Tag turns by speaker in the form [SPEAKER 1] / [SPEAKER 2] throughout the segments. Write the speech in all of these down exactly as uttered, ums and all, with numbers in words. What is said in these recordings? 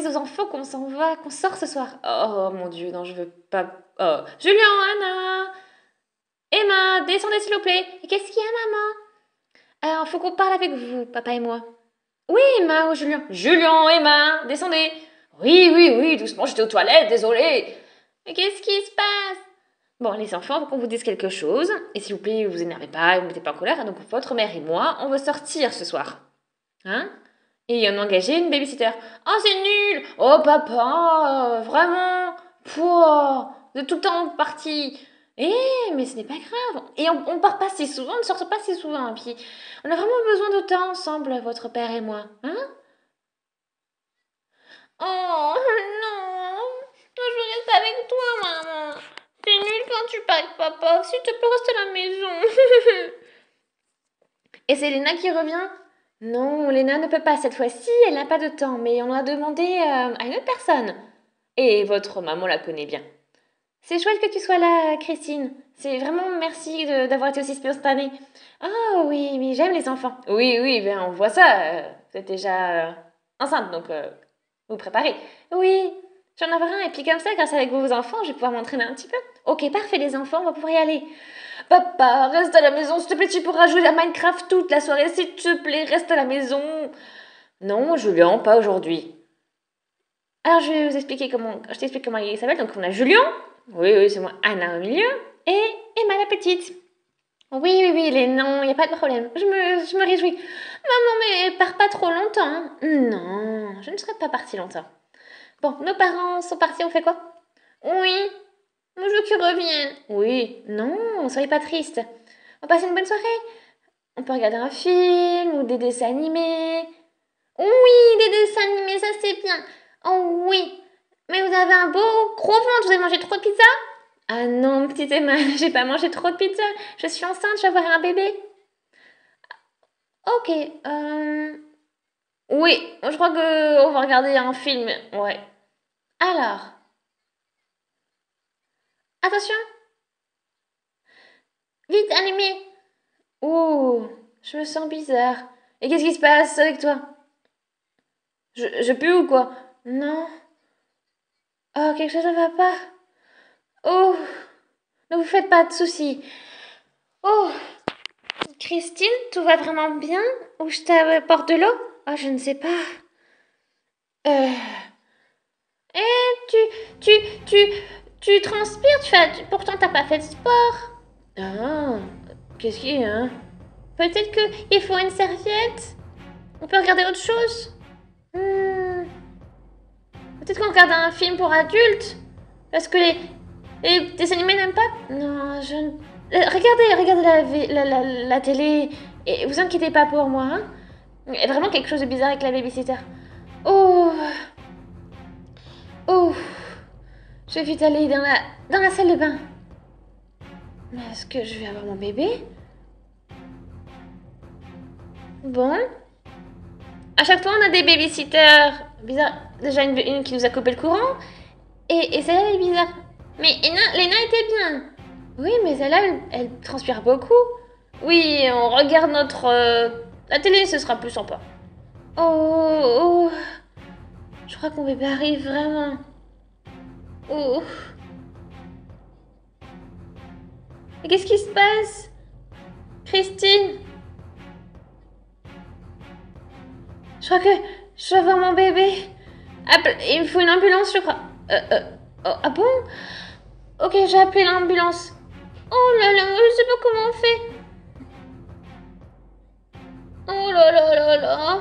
[SPEAKER 1] dis aux enfants qu'on s'en va, qu'on sort ce soir. Oh mon Dieu, non, je veux pas... Oh. Julien, Anna, Emma, descendez s'il vous plaît. Qu'est-ce qu'il y a, maman? Alors, faut qu'on parle avec vous, papa et moi. Oui, Emma ou Julien? Julien, Emma, descendez. Oui, oui, oui, doucement, j'étais aux toilettes, désolée. Mais qu'est-ce qui se passe? Bon, les enfants, faut qu'on vous dise quelque chose. Et s'il vous plaît, vous énervez pas, vous ne mettez pas en colère. Donc, votre mère et moi, on veut sortir ce soir. Hein? Et on a engagé une babysitter. Oh, c'est nul! Oh, papa, vraiment? Pouah, vous êtes tout le temps parti. Eh, mais ce n'est pas grave. Et on, on part pas si souvent, on ne sort pas si souvent. Et puis, on a vraiment besoin de temps ensemble, votre père et moi. Hein? Oh, non! Je veux rester avec toi, maman. C'est nul quand tu pars avec papa. S'il te plaît, reste à la maison. Et c'est Léna qui revient? Non, Léna ne peut pas cette fois-ci, elle n'a pas de temps, mais on a demandé euh, à une autre personne. Et votre maman la connaît bien. C'est chouette que tu sois là, Christine. C'est vraiment merci de- d'avoir été aussi spontanée. Ah oui, oui, j'aime les enfants. Oui, oui, ben on voit ça. euh, vous êtes déjà euh, enceinte, donc euh, vous préparez. Oui, j'en aurai un, et puis comme ça, grâce avec vos enfants, je vais pouvoir m'entraîner un petit peu. Ok, parfait les enfants, on va pouvoir y aller. Papa, reste à la maison, s'il te plaît, tu pourras jouer à Minecraft toute la soirée, s'il te plaît, reste à la maison. Non, Julien, pas aujourd'hui. Alors, je vais vous expliquer comment, je t'explique comment il s'appelle. Donc, on a Julien, oui, oui, c'est moi, Anna au milieu, et Emma la petite. Oui, oui, oui, les noms, il n'y a pas de problème. Je me, je me réjouis. Maman, mais pars pas trop longtemps. Non, je ne serai pas partie longtemps. Bon, nos parents sont partis, on fait quoi? Oui, je veux qu'ils reviennent. Oui, non, soyez pas triste. On va passer une bonne soirée. On peut regarder un film ou des dessins animés. Oui, des dessins animés, ça c'est bien. Oh oui, mais vous avez un beau gros ventre, vous avez mangé trop de pizza? Ah non, petite Emma, j'ai pas mangé trop de pizza. Je suis enceinte, je vais avoir un bébé. Ok, euh... oui, je crois que on va regarder un film. Ouais. Alors, attention, vite, animé. Oh, je me sens bizarre. Et qu'est-ce qui se passe avec toi? Je, je pue ou quoi? Non. Oh, quelque chose ne va pas. Oh, ne vous faites pas de soucis. Oh, Christine, tout va vraiment bien? Ou je t'apporte de l'eau? Oh, je ne sais pas. Euh... Eh, tu, tu, tu, tu transpires, tu fais, tu- pourtant t'as pas fait de sport. Ah, qu'est-ce qu'il y a, hein? Peut-être qu'il faut une serviette? On peut regarder autre chose? Hmm, peut-être qu'on regarde un film pour adultes? Parce que les, les dessins animés n'aiment pas? Non, je ne... Euh, Regardez, regardez la, vi- la, la, la télé et vous inquiétez pas pour moi, hein? Il y a vraiment quelque chose de bizarre avec la babysitter. Oh, oh, je vais vite aller dans la, dans la salle de bain. Mais est-ce que je vais avoir mon bébé? Bon. À chaque fois, on a des babysitters bizarres. Déjà, une, une qui nous a coupé le courant. Et, et celle-là, elle est bizarre. Mais Léna, Léna était bien. Oui, mais celle-là, elle, elle transpire beaucoup. Oui, on regarde notre... euh, la télé, ce sera plus sympa. Oh, oh. Je crois que mon bébé arrive vraiment. Oh. Mais qu'est-ce qui se passe? Christine? Je crois que je vais voir mon bébé. Appel- Il me faut une ambulance, je crois. Euh, euh, oh, ah bon? Ok, j'ai appelé l'ambulance. Oh là là, je sais pas comment on fait. Oh là là là là.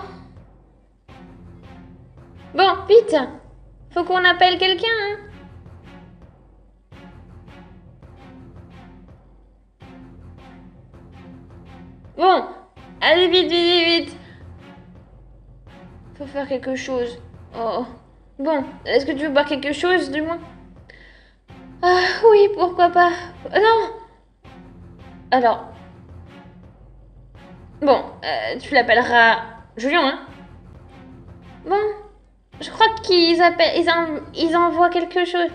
[SPEAKER 1] Bon, vite. Faut qu'on appelle quelqu'un, hein. Bon, allez vite, vite, vite, vite. Faut faire quelque chose. Oh. Bon, est-ce que tu veux boire quelque chose, du moins? Ah oui, pourquoi pas. Euh, non. Alors. Bon, euh, tu l'appelleras Julien, hein? Bon, je crois qu'ils appellent, ils, en- ils envoient quelque chose.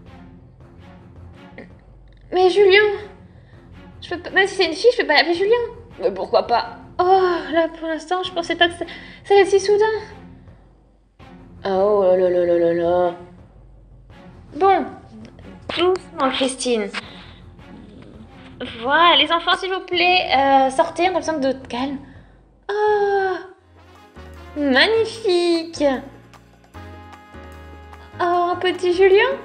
[SPEAKER 1] Mais Julien, je peux pas, même si c'est une fille, je peux pas l'appeler Julien. Mais pourquoi pas? Oh, là pour l'instant, je pensais pas que ça, ça allait être si soudain. Oh là là là là là là. Bon, doucement, Christine. Voilà, les enfants, s'il vous plaît, euh, sortez, on a besoin de calme. Oh, magnifique. Oh, petit Julien.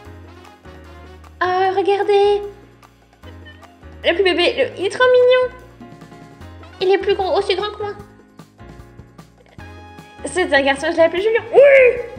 [SPEAKER 1] Oh, regardez. Le plus bébé, le- il est trop mignon. Il est plus gros, aussi grand que moi. C'est un garçon, je l'appelle Julien. Oui.